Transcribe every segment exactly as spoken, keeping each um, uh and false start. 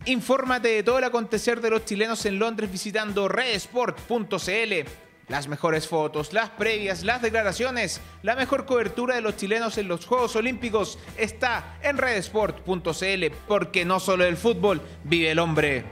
Infórmate de todo el acontecer de los chilenos en Londres visitando red sport punto c l. Las mejores fotos, las previas, las declaraciones, la mejor cobertura de los chilenos en los Juegos Olímpicos está en red sport punto c l, porque no solo del fútbol vive el hombre.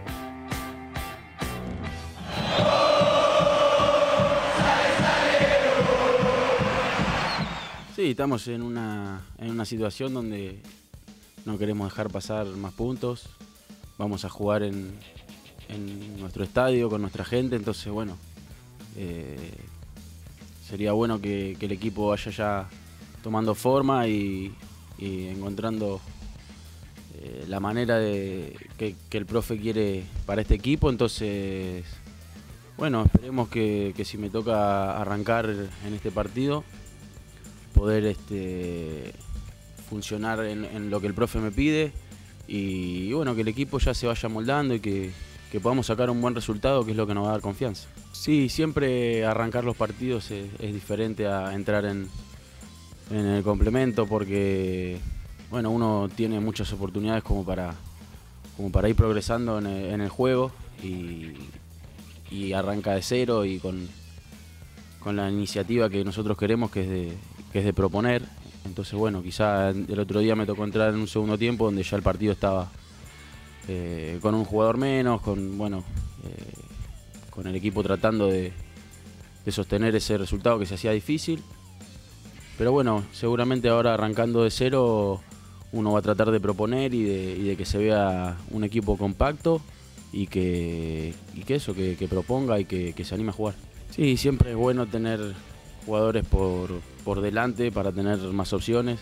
Sí, estamos en una, en una situación donde no queremos dejar pasar más puntos. Vamos a jugar en, en nuestro estadio con nuestra gente, entonces bueno, eh, sería bueno que, que el equipo vaya ya tomando forma y, y encontrando eh, la manera de que, que el profe quiere para este equipo. Entonces bueno, esperemos que, que si me toca arrancar en este partido, poder este, funcionar en, en lo que el profe me pide y, y bueno, que el equipo ya se vaya moldando y que, que podamos sacar un buen resultado, que es lo que nos va a dar confianza. Sí, siempre arrancar los partidos es, es diferente a entrar en, en el complemento, porque bueno, uno tiene muchas oportunidades como para, como para ir progresando en el, en el juego y, y arranca de cero y con, con la iniciativa que nosotros queremos, que es de, que es de proponer. Entonces bueno, quizá el otro día me tocó entrar en un segundo tiempo donde ya el partido estaba eh, con un jugador menos, con bueno, eh, con el equipo tratando de, de sostener ese resultado que se hacía difícil. Pero bueno, seguramente ahora arrancando de cero uno va a tratar de proponer y de, y de que se vea un equipo compacto y que, y que eso, que, que proponga y que, que se anime a jugar. Sí, siempre es bueno tener jugadores por, por delante para tener más opciones,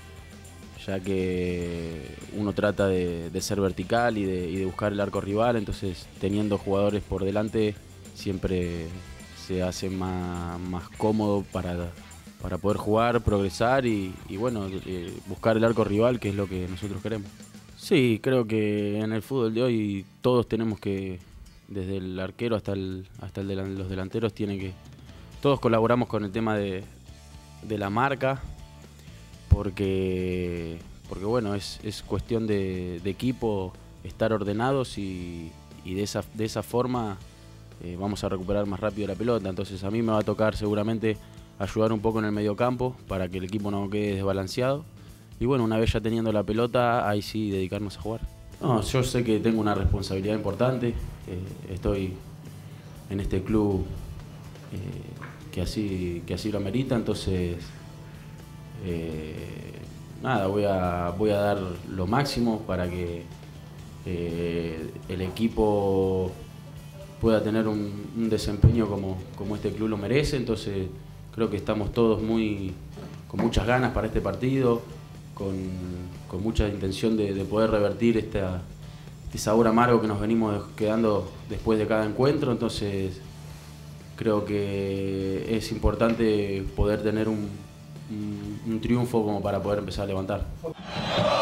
ya que uno trata de, de ser vertical y de, y de buscar el arco rival, entonces teniendo jugadores por delante siempre se hace más, más cómodo para, para poder jugar, progresar y, y bueno, eh, buscar el arco rival, que es lo que nosotros queremos. Sí, creo que en el fútbol de hoy todos tenemos que, desde el arquero hasta, el, hasta el de los delanteros, tienen que todos colaboramos con el tema de, de la marca, porque, porque bueno, es, es cuestión de, de equipo estar ordenados y, y de, esa, de esa forma eh, vamos a recuperar más rápido la pelota. Entonces a mí me va a tocar seguramente ayudar un poco en el mediocampo para que el equipo no quede desbalanceado. Y bueno, una vez ya teniendo la pelota, ahí sí dedicarnos a jugar. No, yo sé que tengo una responsabilidad importante, eh, estoy en este club eh, que así, que así lo amerita, entonces eh, nada, voy a, voy a dar lo máximo para que eh, el equipo pueda tener un, un desempeño como, como este club lo merece. Entonces creo que estamos todos muy, con muchas ganas para este partido, con, con mucha intención de, de poder revertir esta, este sabor amargo que nos venimos quedando después de cada encuentro. Entonces creo que es importante poder tener un, un, un triunfo como para poder empezar a levantar.